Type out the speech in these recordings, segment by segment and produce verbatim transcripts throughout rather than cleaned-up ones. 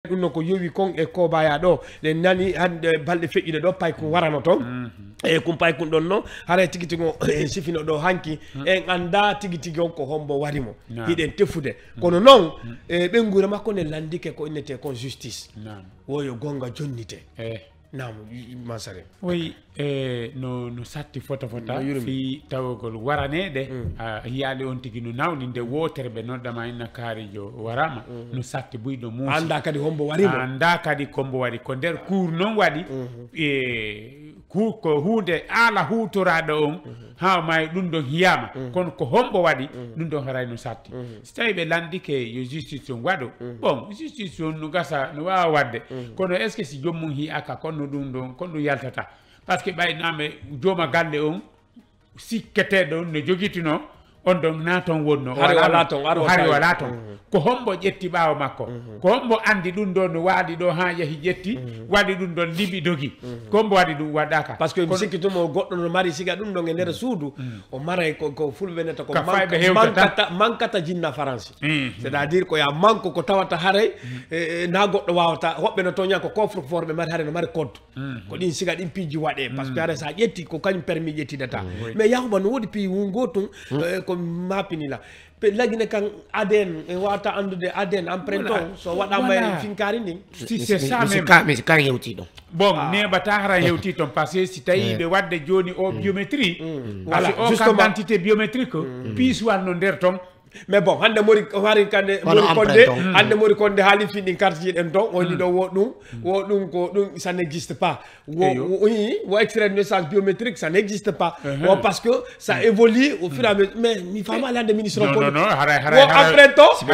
ɗum non ko yowi kon e kobaya ɗo ɗe nani hande balɗe feƴƴuɗe ɗo pay ko warano toon e kum pay kun ɗon noon haray tigi tigi o sifino ɗo hanki en anda tigi tigi on ko hombo warimo hiɗen tefude kono noon ɓen gure makko ne landike ko innete kon justice woyo gonga jonnite nam Mansare oui e no no satti fota fota fi tawgol waranede hiyaali on tigi no nawni nde wotere ɓe noddama inna kaarijo warama no satti buyɗo muusi anda kadi hombo warimo anda kadi kombo waɗi ko nder cour noon waɗi e ku ko hunde ala hutoraɗo on ha may ɗum ɗon hiyama kono ko hombo waɗi ɗum ɗon haray no satti so tawi ɓe landike yo justice on waɗo bon justice on no gasa no wawa wadde kono est ce que si jommum hiyaka konno ɗum ɗon kon ɗum yaltata par ce que ɓayname jooma galle on sikketeɗo on no jogitino on ɗon naton wonno hari wala ton hari wala ton ko hombo ƴetti ɓaawo makko ko hombo andi ɗum ɗon no waɗi ɗo ha yahi ƴetti waɗi ɗum ɗon liɓi dogi ko hombo waɗi ɗum waɗaka par ce que mi sikkitumo goɗɗo no mari siga ɗum ɗon e nder suudu o maray ko fulɓe neta ko mankata mankata jinna france c' est à dire ko ya manque ko tawata haray na goɗɗo wawata hoɓɓe no toña ko coffre fort ɓe mari haare no mari code ko ɗin siga ɗin piiji waɗe par ce que haray sa ƴetti ko kañum permis ƴettidata mais yahuba no woodi piiji wungotum ko mapini la pe lagine kan A D N e wata andude A D N empreinte on so waɗama e finkari ndin si c'est ça même mais kan hewti ɗon bon neɓata hara hewti toon par ce que si tawi ɓe wadde joni o biométrie par ce que o carte d'identité biométrique piis wanno nder toon mais bon hande mori hari kande mori konde hande mori konde haali fi ɗin carte ji ɗen ton o ɗiɗo wo ɗum wo ɗum ko ɗum ça n'existe pas wo oui wo extrait de naissance biométrique ça n'existe pas wo parce que ça évolue au fur et à mesure mais mi fama ala hande ministre non non non haray haray wo empreinte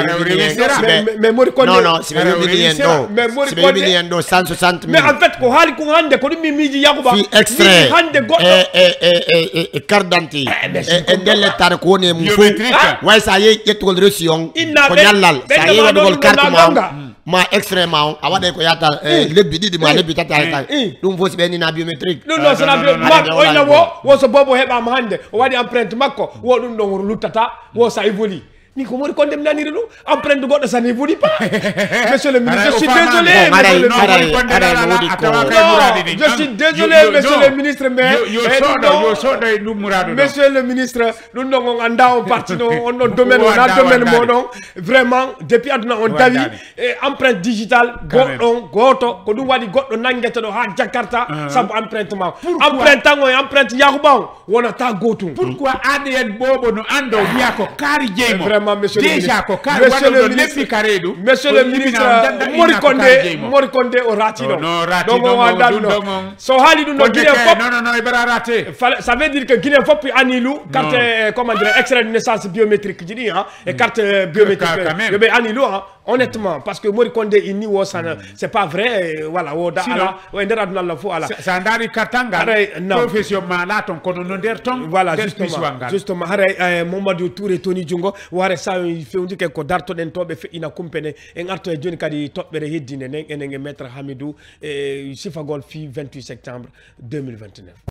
o mais mori konde non non si ɓe yobini en ɗo mais mori si ɓe yobini en ɗo cent soixante mais en fait ko haali ko hande ko ɗum mi miiji Yakuba fi extrait hande goɗɗo e e e carte d'identité e nder lettare ko woni e mum fof way sa ƴettugol reçu on ko ñallal sa yehi waɗugol carte ma ma extrait ma on a waɗay ko yata lebbi ɗiɗi ma lebbi tati hayta ɗum fof si ɓennina biométrique ɗum ɗon sona oyna wo wo so bobo heɓama hande o waɗi empreinte makko wo ɗum ɗon luttata wo sa évolue ni ko mori konde mi naniri ɗum empreinte goɗɗo ça n'évolue pas monsieur le ministre je suis désolé je suis désolé monsieur le ministre mais monsieur le ministre ɗum ɗon on anda on parti no on ɗon domaine wona domaine moɗon vraiment depuis aduna on dawi e empreinte digital goɗɗon goto ko ɗum waɗi goɗɗo nanguete ɗo ha Jakarta saabu empreinte ma empreinte tan o e empreinte Yakuba on wonata gotum pourquoi A D N bobo no ando wiya ko kaari jeymo monsieur le déjà ko kar monsieur le ministre monsieur le ministre mori konde mori konde o rati ɗon donc on wanda ɗum so haali ɗum ɗo Guinée fop non non non e ɓera raté ça veut dire que Guinée fop anilu carte comment dire extrait de naissance biométrique ji ɗi ha e carte biométrique yoɓe anilu ha honnêtement parce que mori konde inni wo sana c'est pas vrai voilà wo da ala o nder aduna Allah fo ala sa ndari kartangal profession ma la ton kono no nder ton voilà justement justement haray Mamadou Touré Tony Jungo ware sa fewndike ko dartoɗen toɓe feƴƴina kumpene en arto e joni kadi toɓɓere heddinde nden enen e maître Hamidou e sifagol fi vingt-huit septembre deux mille vingt-neuf